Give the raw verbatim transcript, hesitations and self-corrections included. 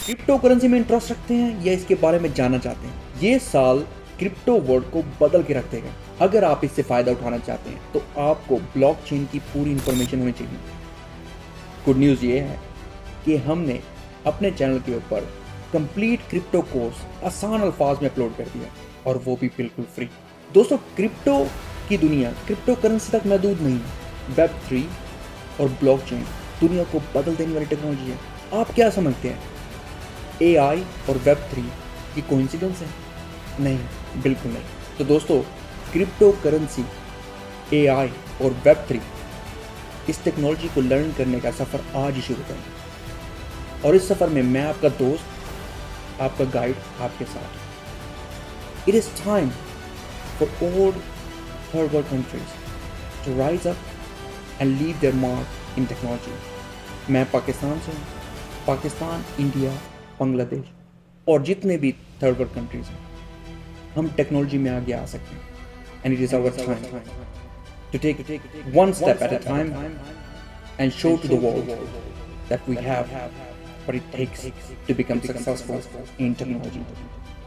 Crypto currency में interest रखते हैं या इसके बारे में जानना चाहते हैं? ये साल क्रिप्टो वर्ल्ड को बदल के रख देगा। अगर आप इससे फायदा उठाना चाहते हैं तो आपको ब्लॉकचेन की पूरी इंफॉर्मेशन होनी चाहिए। गुड न्यूज़ ये है कि हमने अपने चैनल के ऊपर कंप्लीट क्रिप्टो कोर्स आसान अल्फाज में अपलोड कर दिया और वो भी बिल्कुल फ्री। दोस्तों, क्रिप्टो की दुनिया क्रिप्टो करेंसी तक महदूद नहीं है। वेब थ्री और ब्लॉकचेन दुनिया को बदल देने वाली टेक्नोलॉजी है। आप क्या समझते हैं, ए आई और वेब थ्री की कोइंसिडेंस है? नहीं, बिल्कुल नहीं। तो दोस्तों, क्रिप्टो करेंसी, ए आई और वेब थ्री, इस टेक्नोलॉजी को लर्न करने का सफ़र आज ही शुरू करें। और इस सफ़र में मैं आपका दोस्त, आपका गाइड आपके साथ। It is time for all third world countries to rise up and leave their mark in technology. मैं पाकिस्तान से हूँ। पाकिस्तान, इंडिया, बांग्लादेश और जितने भी थर्ड वर्ल्ड कंट्रीज हैं, हम टेक्नोलॉजी में आगे आ सकते हैं। And it is our time to take one step at a time and show to the world that we have what it takes to become successful in technology.